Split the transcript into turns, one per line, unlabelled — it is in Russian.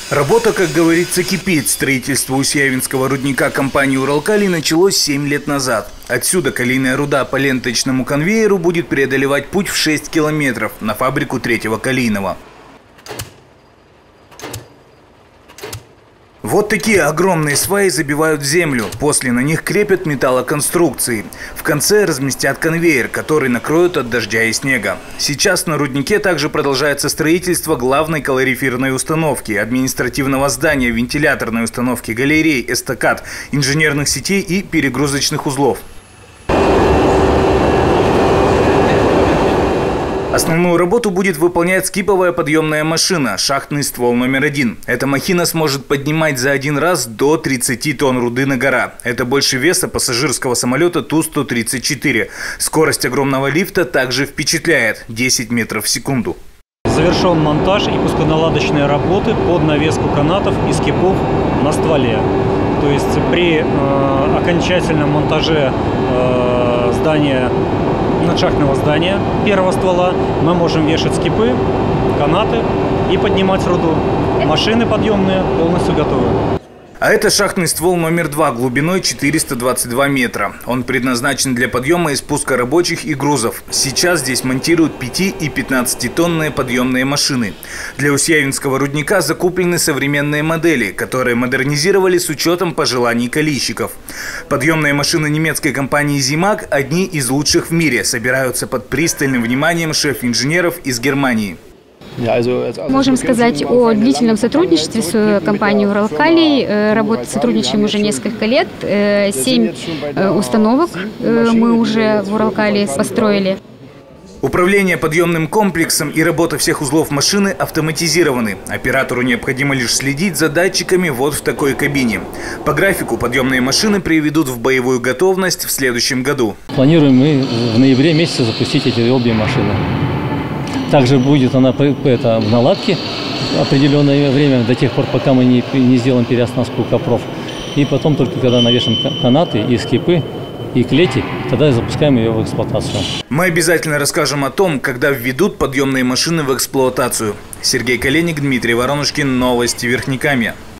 Работа, как говорится, кипит. Строительство Усьявинского рудника компании «Уралкалий» началось 7 лет назад. Отсюда калийная руда по ленточному конвейеру будет преодолевать путь в 6 километров на фабрику 3-го калийного. Вот такие огромные сваи забивают в землю. После на них крепят металлоконструкции. В конце разместят конвейер, который накроют от дождя и снега. Сейчас на руднике также продолжается строительство главной калориферной установки, административного здания, вентиляторной установки, галерей, эстакад, инженерных сетей и перегрузочных узлов. Основную работу будет выполнять скиповая подъемная машина «Шахтный ствол номер 1». Эта махина сможет поднимать за один раз до 30 тонн руды на гора. Это больше веса пассажирского самолета Ту-134. Скорость огромного лифта также впечатляет – 10 метров в секунду.
Завершен монтаж и пусконаладочные работы под навеску канатов и скипов на стволе. То есть при окончательном монтаже надшахтного здания первого ствола мы можем вешать скипы, канаты и поднимать руду. Машины подъемные полностью готовы.
А это шахтный ствол номер 2 глубиной 422 метра. Он предназначен для подъема и спуска рабочих и грузов. Сейчас здесь монтируют 5 и 15-тонные подъемные машины. Для Усьявинского рудника закуплены современные модели, которые модернизировали с учетом пожеланий калийщиков. Подъемные машины немецкой компании «Зимаг» одни из лучших в мире. Собираются под пристальным вниманием шеф-инженеров из Германии.
Можем сказать о длительном сотрудничестве с компанией «Уралкалий». Сотрудничаем уже несколько лет. 7 установок мы уже в «Уралкалии» построили.
Управление подъемным комплексом и работа всех узлов машины автоматизированы. Оператору необходимо лишь следить за датчиками вот в такой кабине. По графику подъемные машины приведут в боевую готовность в следующем году.
Планируем мы в ноябре месяце запустить эти обе машины. Также будет она в наладке определенное время, до тех пор, пока мы не сделаем переоснастку копров. И потом, только когда навешаем канаты и скипы, и клети, тогда запускаем ее в эксплуатацию.
Мы обязательно расскажем о том, когда введут подъемные машины в эксплуатацию. Сергей Коленник, Дмитрий Воронушкин. Новости Верхнекамья.